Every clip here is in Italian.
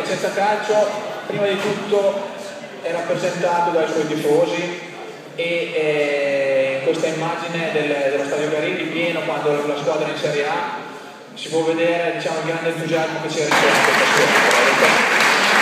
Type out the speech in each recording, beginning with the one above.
Piacenza Calcio prima di tutto è rappresentato dai suoi tifosi e in questa immagine dello stadio Carilli pieno quando la squadra è in Serie A si può vedere, diciamo, il grande entusiasmo che c'è intorno a questa squadra.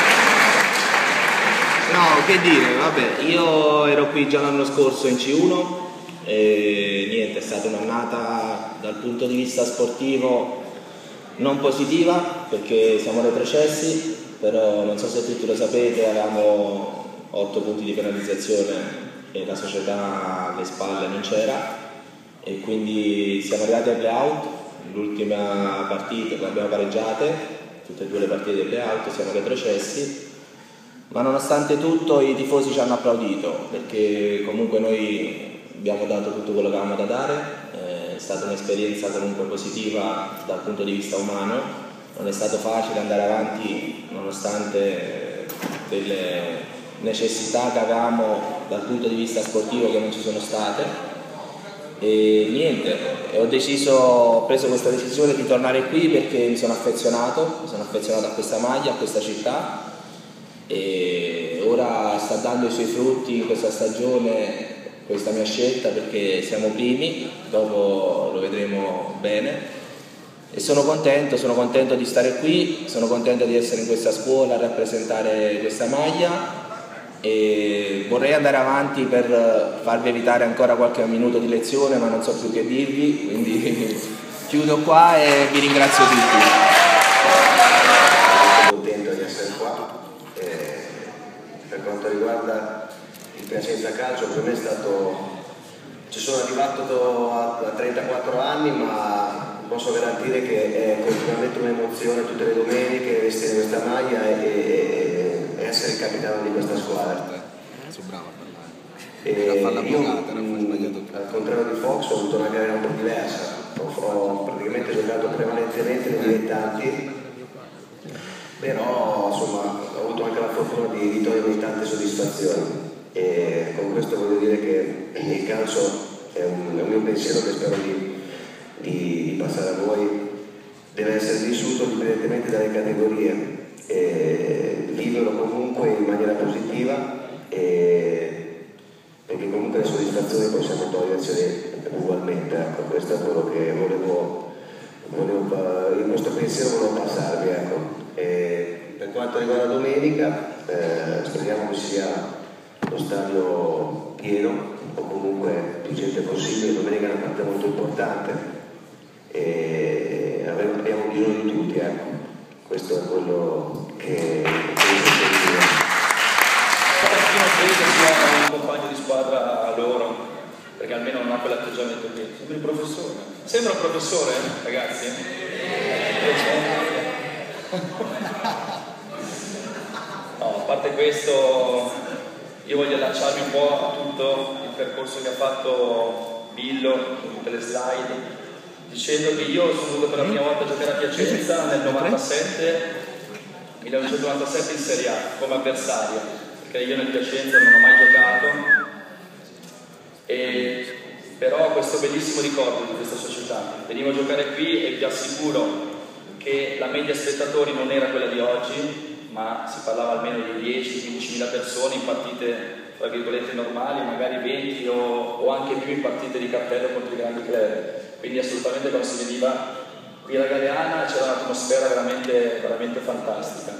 No, che dire, vabbè, io ero qui già l'anno scorso in C1 e niente, è stata un'annata dal punto di vista sportivo non positiva perché siamo retrocessi, però non so se tutti lo sapete, avevamo 8 punti di penalizzazione e la società alle spalle non c'era e quindi siamo arrivati ai play-out, l'ultima partita l'abbiamo pareggiate, tutte e due le partite dei play-out, siamo retrocessi. Ma nonostante tutto i tifosi ci hanno applaudito perché comunque noi abbiamo dato tutto quello che avevamo da dare, è stata un'esperienza comunque positiva dal punto di vista umano, non è stato facile andare avanti nonostante delle necessità che avevamo dal punto di vista sportivo che non ci sono state e niente, ho preso questa decisione di tornare qui perché mi sono affezionato a questa maglia, a questa città e ora sta dando i suoi frutti in questa stagione questa mia scelta perché siamo primi, dopo lo vedremo bene e sono contento di stare qui, sono contento di essere in questa scuola a rappresentare questa maglia e vorrei andare avanti per farvi evitare ancora qualche minuto di lezione ma non so più che dirvi, quindi chiudo qua e vi ringrazio tutti. Contento di essere qua. Per quanto riguarda il Piacenza Calcio, per me è stato, ci sono arrivato a 34 anni, ma posso garantire che è continuamente un'emozione tutte le domeniche vestire questa maglia e essere il capitano di questa squadra. Al contrario di Fox ho avuto una carriera un po' diversa, ho praticamente giocato prevalentemente nei dilettanti, però insomma ho avuto anche la fortuna di togliermi tante soddisfazioni e con questo voglio dire che il calcio è un mio pensiero che spero di passare a voi, deve essere vissuto indipendentemente dalle categorie e viverlo comunque in maniera positiva perché comunque le soddisfazioni possiamo togliercele ugualmente, ecco, questo è quello che volevo in questo pensiero volevo passarvi, ecco. Per quanto riguarda domenica, speriamo che sia lo stadio pieno o comunque più gente possibile. Domenica è una partita molto importante e abbiamo bisogno di tutti, ecco. Questo è quello che un compagno di squadra a loro, perché almeno non ha quell'atteggiamento qui. Sembra il professore. Sembra un professore, ragazzi? No, a parte questo, io voglio allacciarmi un po' a tutto il percorso che ha fatto Billo, con tutte le slide, dicendo che io sono venuto per la prima volta a giocare a Piacenza nel 1997 in Serie A come avversario, perché io nel Piacenza non ho mai giocato, però ho questo bellissimo ricordo di questa società. Venivo a giocare qui e vi assicuro che la media spettatori non era quella di oggi, ma si parlava almeno di 10-15 mila persone in partite tra virgolette normali, magari 20 o anche più in partite di cappello contro i grandi club. Quindi assolutamente quando si veniva qui alla Galeana c'era un'atmosfera veramente, veramente fantastica.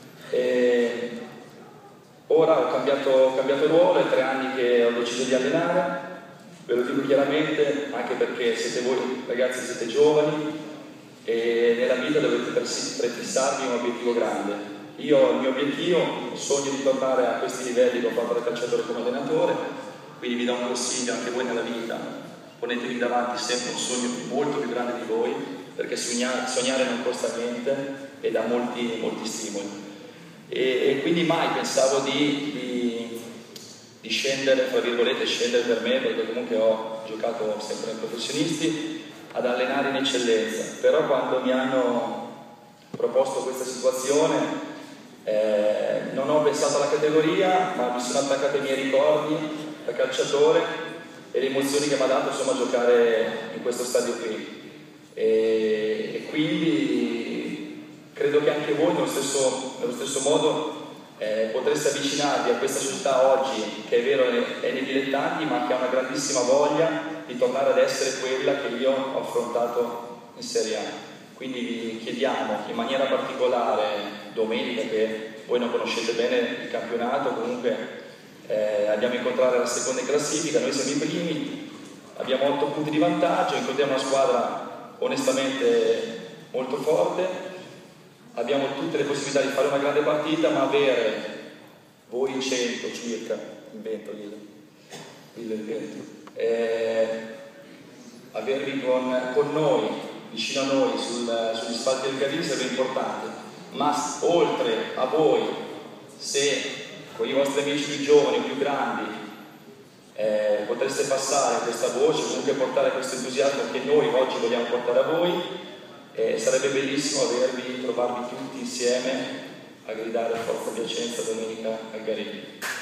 Ora ho cambiato ruolo, è 3 anni che ho deciso di allenare, ve lo dico chiaramente, anche perché siete voi ragazzi, siete giovani e nella vita dovete prefissarvi un obiettivo grande. Io il mio obiettivo, sogno di tornare a questi livelli che ho fatto da calciatore come allenatore, quindi vi do un consiglio anche voi nella vita, ponetevi davanti sempre un sogno molto più grande di voi, perché sognare non costa niente e dà molti stimoli. E quindi mai pensavo di scendere, tra virgolette, scendere per me, perché comunque ho giocato sempre ai professionisti, ad allenare in eccellenza. Però quando mi hanno proposto questa situazione non ho pensato alla categoria, ma mi sono attaccato ai miei ricordi da calciatore e le emozioni che mi ha dato insomma giocare in questo stadio qui. E quindi credo credo che anche voi nello stesso modo potreste avvicinarvi a questa società oggi, che è vero è nei dilettanti, ma che ha una grandissima voglia di tornare ad essere quella che io ho affrontato in Serie A. Quindi vi chiediamo in maniera particolare domenica, che voi non conoscete bene il campionato, comunque andiamo a incontrare la seconda in classifica, noi siamo i primi, abbiamo 8 punti di vantaggio, incontriamo una squadra onestamente molto forte, abbiamo tutte le possibilità di fare una grande partita, ma avere voi in 100 circa, il vento, avervi con noi, vicino a noi, sugli spalti del Carrisi è importante, ma oltre a voi, se con i vostri amici più giovani o più grandi potreste passare questa voce, comunque portare questo entusiasmo che noi oggi vogliamo portare a voi, sarebbe bellissimo trovarvi tutti insieme a gridare Forza Piacenza domenica al Garini.